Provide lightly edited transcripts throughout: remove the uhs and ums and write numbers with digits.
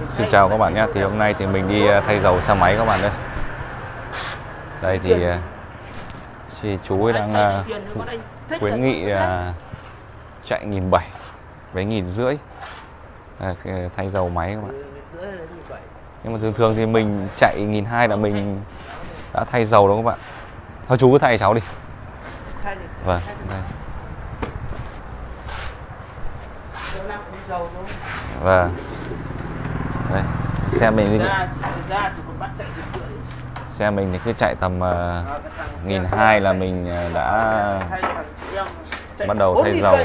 Xin chào các bạn nhé. Thì hôm nay thì mình đi thay dầu xe máy các bạn đây. Đây thì chú ấy đang khuyến nghị chạy 1.700 với 1.500 thay dầu máy các bạn. Nhưng mà thường thì mình chạy 1.200 là mình đã thay dầu đó các bạn. Thôi chú cứ thay cháu đi. Vâng. Đây. Vâng. Đây, xe mình thì cứ chạy tầm 1.200 là mình đã bắt đầu thay dầu.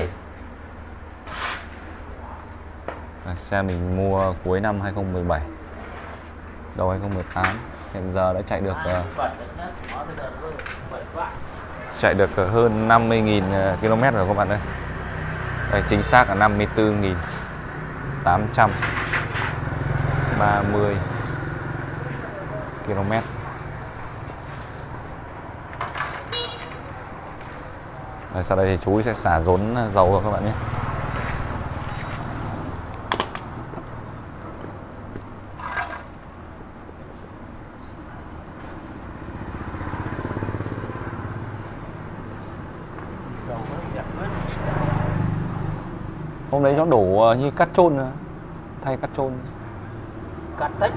Xe mình mua cuối năm 2017, đầu 2018, hiện giờ đã chạy được hơn 50.000 km rồi các bạn ơi. Đây, chính xác là 54.830 km. Rồi, sau đây thì chú sẽ xả rốn dầu vào các bạn nhé. Hôm đấy nó đổ như cát trôn, thay cát trôn. Cát tách.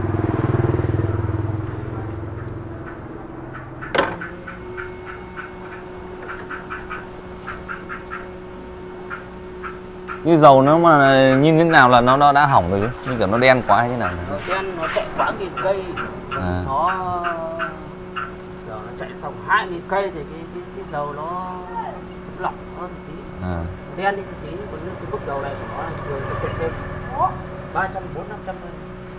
Như dầu nó mà như thế nào là nó đã hỏng rồi chứ? Như kiểu nó đen quá hay thế nào? Nó đen, nó chạy quá 1.000 cây. Nó chạy tầm 2.000 cây thì cái dầu nó lỏng hơn một tí. Đen đi một tí, còn cái mức dầu này của nó là thường nó chạy thêm 300, 400, 500 thôi.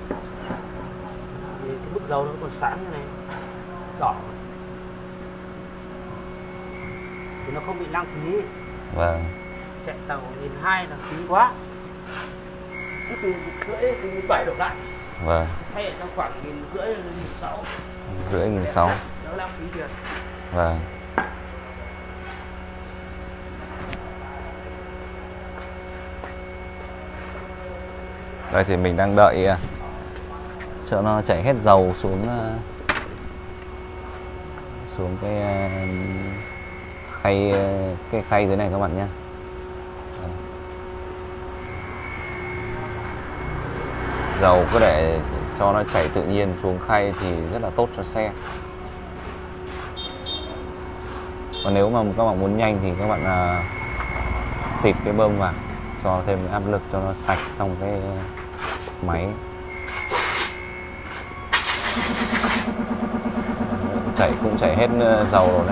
Thì cái mức dầu nó còn sáng như này, đỏ thì nó không bị lãng phí. Vâng. Chạy tầm 1.200 là phí quá. Từ 1.500 từ 1.700 đổ lại. Vâng. Thay nó khoảng 1.500 đến 1.600. 1.500, 1.600. Đỡ lãng phí tiền. Vâng. Đây thì mình đang đợi cho nó chảy hết dầu xuống cái khay dưới này các bạn nhé. Dầu cứ để cho nó chảy tự nhiên xuống khay thì rất là tốt cho xe. Còn nếu mà các bạn muốn nhanh thì các bạn xịt cái bơm vào, cho thêm áp lực cho nó sạch trong cái máy. Cũng chảy hết dầu rồi đấy.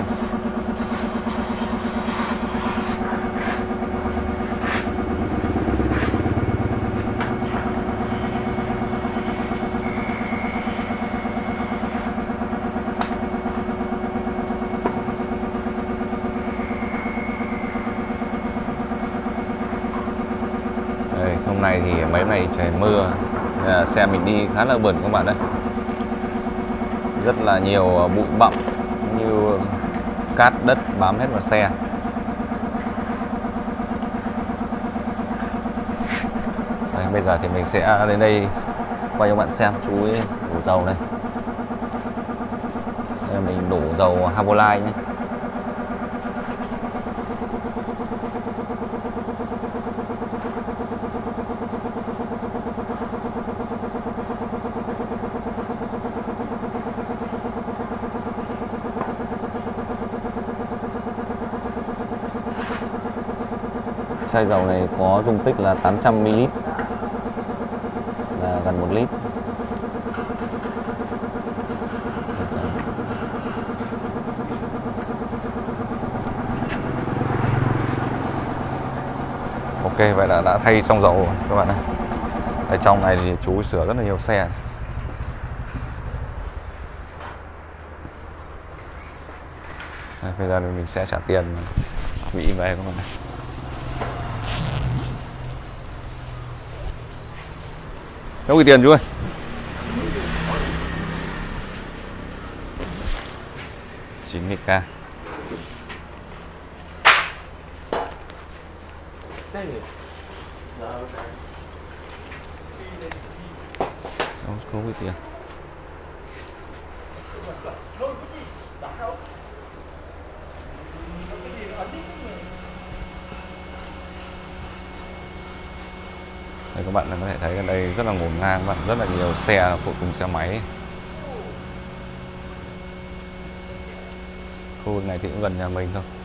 Đây, hôm nay thì mấy hôm nay trời mưa, xe mình đi khá là bẩn các bạn đấy. Rất là nhiều bụi bặm như cát đất bám hết vào xe. Đây, bây giờ thì mình sẽ đến đây quay cho bạn xem chú ấy đổ dầu đây. Đây mình đổ dầu Havolite nhé. Chai dầu này có dung tích là 800ml, là gần 1 lít. Ok, vậy là đã thay xong dầu rồi các bạn ơi. Ở trong này thì chú sửa rất là nhiều xe. Đây, bây giờ mình sẽ trả tiền quỹ về các bạn này. Đâu cái tiền chú ơi? $90k. Không có tiền. Đây các bạn có thể thấy ở đây rất là ngổn ngang, các bạn, rất là nhiều xe phụ tùng xe máy. Khu vực này thì cũng gần nhà mình thôi.